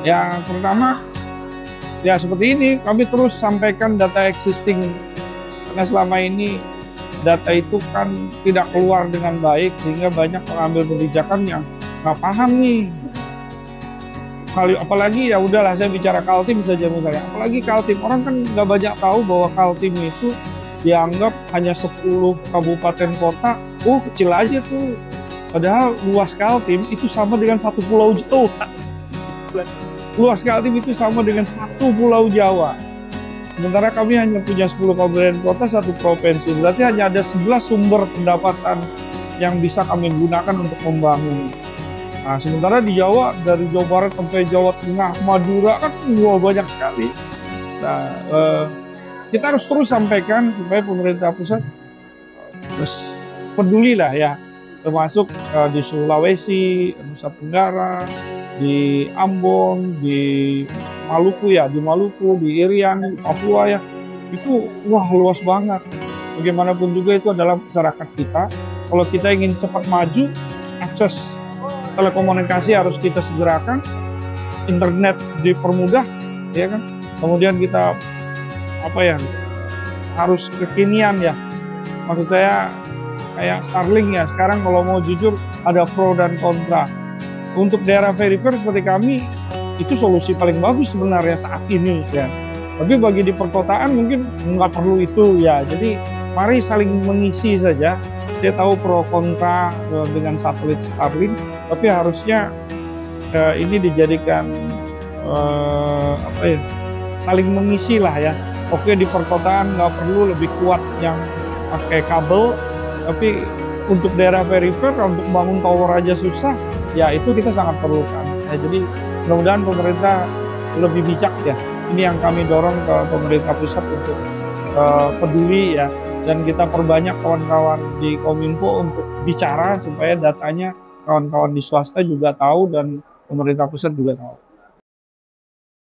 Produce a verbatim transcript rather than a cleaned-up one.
Yang pertama, ya seperti ini, kami terus sampaikan data existing, karena selama ini data itu kan tidak keluar dengan baik, sehingga banyak pengambil kebijakan yang nggak paham nih. Kali apalagi ya udahlah saya bicara Kaltim saja misalnya, apalagi Kaltim, orang kan nggak banyak tahu bahwa Kaltim itu dianggap hanya sepuluh kabupaten kota, oh kecil aja tuh. Padahal luas Kaltim itu sama dengan satu pulau Jawa. Luas Kaltim itu sama dengan satu pulau Jawa. Sementara kami hanya punya sepuluh kabupaten kota, satu provinsi. Berarti hanya ada sebelas sumber pendapatan yang bisa kami gunakan untuk membangun. Nah, sementara di Jawa, dari Jawa Barat sampai Jawa Tengah, Madura, kan wah, banyak sekali. Nah, eh, kita harus terus sampaikan supaya pemerintah pusat terus peduli lah ya, termasuk eh, di Sulawesi, Nusa Tenggara, di Ambon, di Maluku ya, di Maluku, di Irian, di Papua ya, itu wah luas banget. Bagaimanapun juga itu adalah masyarakat kita. Kalau kita ingin cepat maju, akses telekomunikasi harus kita segerakan, internet dipermudah, ya kan. Kemudian kita apa ya, harus kekinian ya. Maksud saya kayak Starlink ya. Sekarang kalau mau jujur ada pro dan kontra. Untuk daerah perifer seperti kami, itu solusi paling bagus sebenarnya saat ini ya. Tapi bagi di perkotaan mungkin nggak perlu itu ya. Jadi mari saling mengisi saja. Saya tahu pro kontra dengan satelit Starlink, tapi harusnya eh, ini dijadikan eh, apa ya, saling mengisi lah ya. Oke, di perkotaan nggak perlu lebih kuat yang pakai kabel, tapi untuk daerah perifer, untuk bangun tower aja susah, ya itu kita sangat perlukan. Ya, jadi mudah-mudahan pemerintah lebih bijak ya. Ini yang kami dorong ke pemerintah pusat untuk uh, peduli ya, dan kita perbanyak kawan-kawan di Kominfo untuk bicara supaya datanya kawan-kawan di swasta juga tahu dan pemerintah pusat juga tahu.